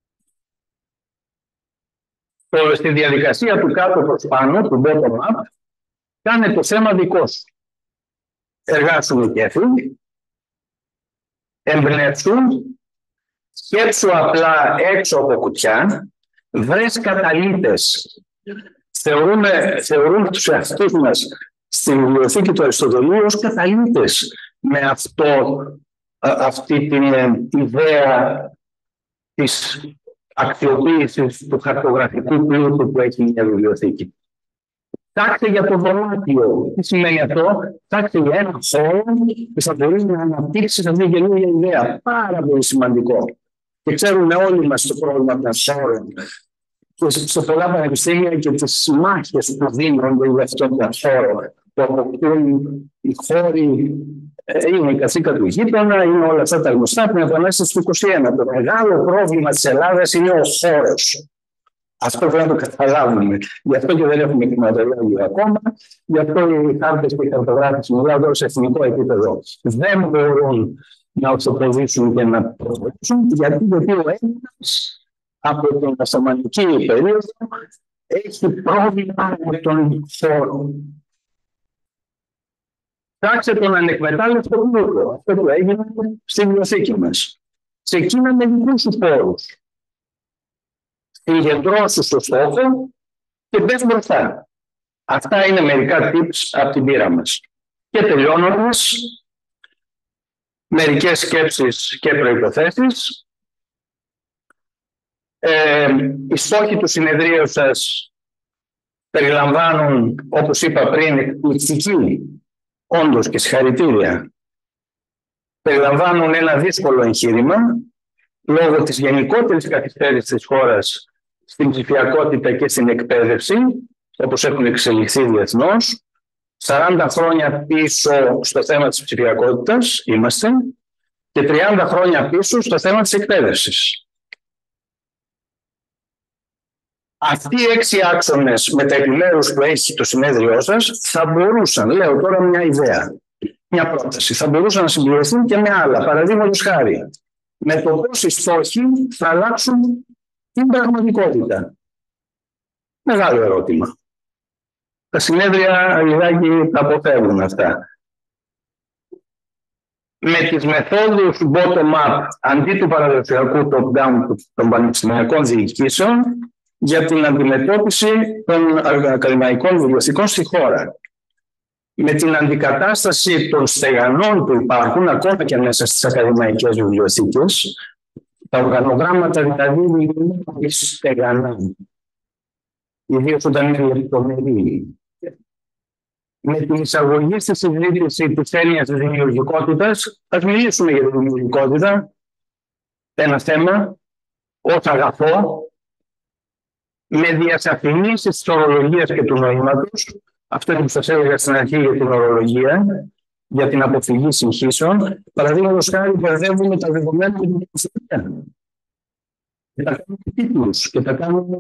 Το, στη διαδικασία του κάτω προς πάνω, του bottom-up, κάνε το θέμα δικό σου. Εργάσου με κέφι, εμπνεύσου, σκέψου απλά έξω από κουτιά, βρες καταλύτες. Θεωρούμε, θεωρούμε τους εαυτούς μας στη βιβλιοθήκη του Αριστοτελείου ως καταλύτες με αυτό, αυτή την ιδέα της αξιοποίησης του χαρτογραφικού πλούτου που έχει μια βιβλιοθήκη. Ψάξτε για το δωμάτιο. Τι σημαίνει αυτό? Ψάξτε για ένα χώρο που θα μπορεί να αναπτύξει αυτή την καινούργια ιδέα. Πάρα πολύ σημαντικό. Και ξέρουμε όλοι μας το πρόβλημα των χώρων. Και σε πολλά πανεπιστήμια και τις μάχες που δίνονται για αυτόν τον χώρο. Που αποκτούν οι χώροι, είναι η κατσίκα του γείτονα, είναι όλα αυτά τα γνωστά από την Επανάσταση του είκοσι ένα. Το μεγάλο πρόβλημα της Ελλάδας είναι ο χώρος. Αυτό πρέπει να το καταλάβουμε. Γι' αυτό και δεν έχουμε κτηματολόγιο ακόμα. Γι' αυτό οι χάρτες και οι χαρτογράφοι, μιλάω τώρα σε εθνικό επίπεδο, δεν μπορούν να ορθοποδήσουν και να προχωρήσουν. Γιατί, γιατί ο Έλληνας από την Ασαμανική περίοδο έχει πρόβλημα με τον χώρο. Ψάξτε τον ανεκμετάλλευτο πλούτο. Αυτό που έγινε στη βιβλιοθήκη μας. Ξεκίνα με δικούς σου πόρους. Συγκεντρώσου στο στόχο και μπες μπροστά. Αυτά είναι μερικά tips από την πείρα μας. Και τελειώνοντας, μερικές σκέψεις και προϋποθέσεις. Ε, οι στόχοι του συνεδρίου σας περιλαμβάνουν, όπως είπα πριν, εκπληκτική, όντως και συγχαρητήρια. Περιλαμβάνουν ένα δύσκολο εγχείρημα, λόγω της γενικότερης καθυστέρησης της χώρας στην ψηφιακότητα και στην εκπαίδευση, όπως έχουν εξελιχθεί διεθνώς. σαράντα χρόνια πίσω στο θέμα της ψηφιακότητας είμαστε και τριάντα χρόνια πίσω στο θέμα της εκπαίδευσης. Αυτοί οι έξι άξονες με τα επιμέρους που έχει το συνέδριό σας θα μπορούσαν, λέω τώρα μια ιδέα, μια πρόταση, θα μπορούσαν να συμπληρωθούν και με άλλα. Παραδείγματος χάρη, με το πώς οι στόχοι θα αλλάξουν την πραγματικότητα. Μεγάλο ερώτημα. Τα συνέδρια λιγάκι τα αποφεύγουν αυτά. Με τις μεθόδους bottom-up αντί του παραδοσιακού top-down των πανεπιστημιακών διοικήσεων για την αντιμετώπιση των ακαδημαϊκών βιβλιοθηκών στη χώρα. Με την αντικατάσταση των στεγανών που υπάρχουν ακόμα και μέσα στις ακαδημαϊκές βιβλιοθήκες, τα οργανογράμματα δηλαδή είναι στεγανά, ιδίως όταν είναι λεπτομερή. Με την εισαγωγή στη συζήτηση της έννοιας της δημιουργικότητας, ας μιλήσουμε για τη δημιουργικότητα, ένα θέμα, ως αγαθό, με διασαφηνίσεις της ορολογίας και του νοήματος. Αυτό είναι που σας έλεγα στην αρχή για την ορολογία, για την αποφυγή συγχύσεων. Παραδείγματος χάρη, μπερδεύουμε τα δεδομένα με την ιστορία. Και τα κάνουμε τίτλους και τα κάνουμε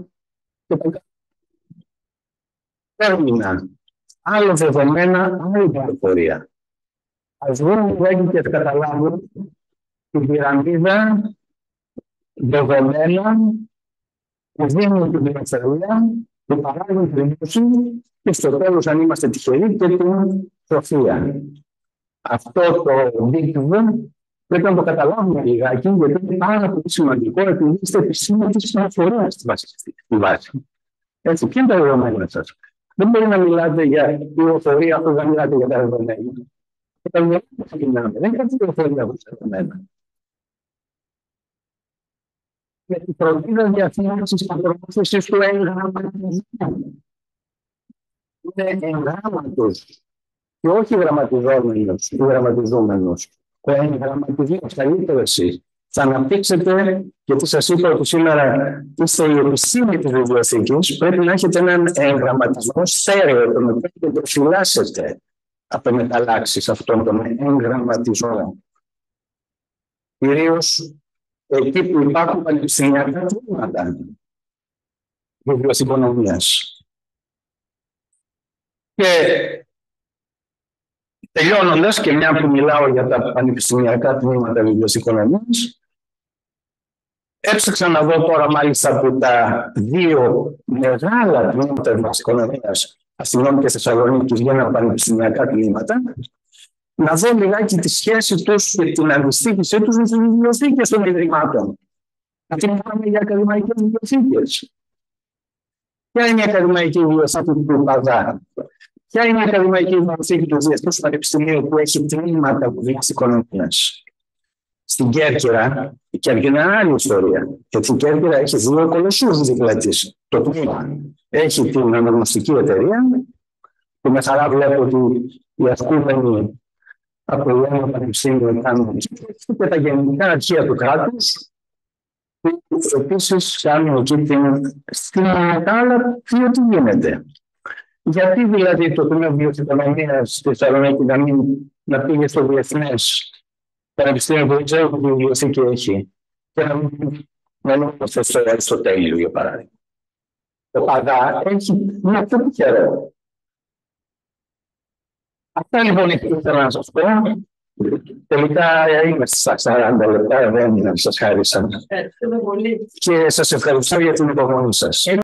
τέρμινα. Άλλο δεδομένα, άλλη πληροφορία. Ας δούμε λίγα και καταλάβουμε την πυραμίδα δεδομένα που δίνουν την πληροφορία, που παράγουν την γνώση και στο τέλος, αν είμαστε τυχεροί, και την σοφία. Αυτό το δίκτυο πρέπει να το καταλάβουμε λιγάκι, γιατί είναι πάρα πολύ σημαντικό, επειδή είστε επισήμενοι της πληροφορίας στη βάση. Έτσι, ποια είναι τα δεδομένα σας? Δεν μπορεί να μιλάτε για πληροφορία αφού δεν μιλάτε για τα δεδομένα. Και τα δεδομένα ξεκινάμε. Δεν είναι κάτι πληροφορία από τα δεδομένα. Με την φροντίδα διαφήμισης και προώθησης του εγγραμματισμού. Είναι εγγράμματος και όχι γραμματιζόμενος ή γραμματιζόμενος. Ο εγγραμματισμός, καλύτερο εσείς. Θα αναπτύξετε, γιατί σας είπα ότι σήμερα είστε η επισήμη της βιβλιοθήκης, πρέπει να έχετε έναν εγγραμματισμό στέρεο, τον οποίο προφυλάσσετε από μεταλλάξεις αυτόν τον εγγραμματισμό. Κυρίως εκεί που υπάρχουν πανεπιστημιακά τμήματα βιβλιοθηκονομίας. Και τελειώνοντας, και μια που μιλάω για τα πανεπιστημιακά τμήματα βιβλιοθηκονομίας, έψαξα να δω τώρα μάλιστα από τα δύο μεγάλα τμήματα βιβλιοθηκονομίας, Αθηνών και Θεσσαλονίκης, για ένα πανεπιστημιακά τμήματα, να δω λιγάκι τη σχέση τους και την αντιστοίχησή τους με τις βιβλιοθήκες των ιδρυμάτων. Γιατί μιλάμε για ακαδημαϊκές βιβλιοθήκες. Ποια είναι η ακαδημαϊκή βιβλιοθήκη του Παδά? Ποια είναι η ακαδημαϊκή βιβλιοθήκη του Διεθνούς Πανεπιστημίου που έχει τμήματα βιβλιοθηκονομίας? Στην Κέρκυρα, η Κέρκυρα είναι άλλη ιστορία. Γιατί η Κέρκυρα έχει δύο κολοσσούς δίπλα της. Το τμήμα έχει την αναγνωστική εταιρεία, που με χαρά βλέπω ότι οι ασκούμενοι από το Ιωάννη Πανεπιστήμιο κάνουν, και τα γενικά αρχεία του κράτους, που επίσης κάνουν εκεί την. Στην άλλα, τι γίνεται? Γιατί δηλαδή το τμήμα βιβλιοθηκονομίας στη Θεσσαλονίκη να, μην, να πήγε στο Διεθνές Πανεπιστήμιο που δεν ξέρω τι βιβλιοθήκη έχει, και να μην μένουμε στο Αριστοτέλειο, για παράδειγμα? Το Παδά έχει μια τέτοια χερό. Αυτά λοιπόν ήθελα να σας πω. Τελικά είμαι στα σαράντα λεπτά, δεν σας χάρισα. Και σας ευχαριστώ για την υπομονή σας.